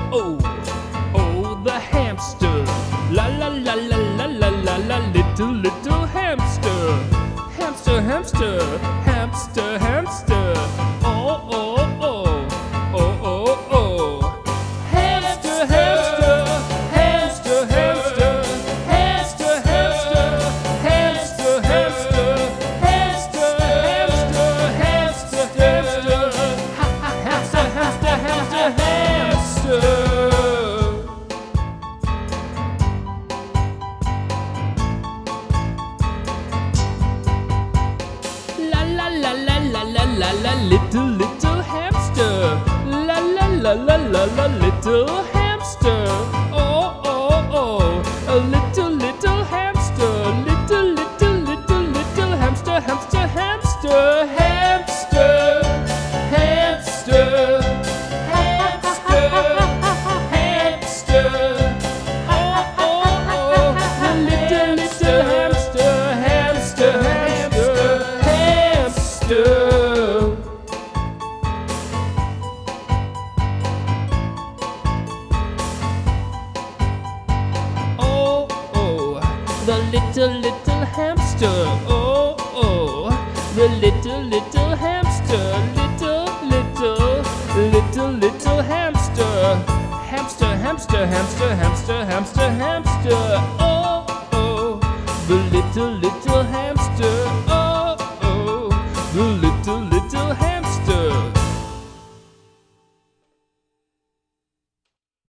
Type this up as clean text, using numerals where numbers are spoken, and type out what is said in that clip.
oh, oh, the hamster. La la la la la la la la, little hamster. Hamster, hamster, hamster, hamster. Oh, oh, oh, oh, oh, oh. Hamster, hamster, hamster, hamster, hamster, hamster, hamster, hamster, hamster, hamster, hamster, hamster, hamster, hamster, hamster, hamster. La la la la la la la la, little hamster. La la la la la la, little hamster. Oh oh oh, a little hamster. Little hamster, hamster, hamster, hamster, hamster, hamster, hamster. Oh oh oh, a little hamster, hamster, hamster, hamster. Oh oh, the little hamster. Oh oh, the little hamster. Little hamster. Hamster, hamster, hamster, hamster, hamster, hamster. Oh oh, the little hamster.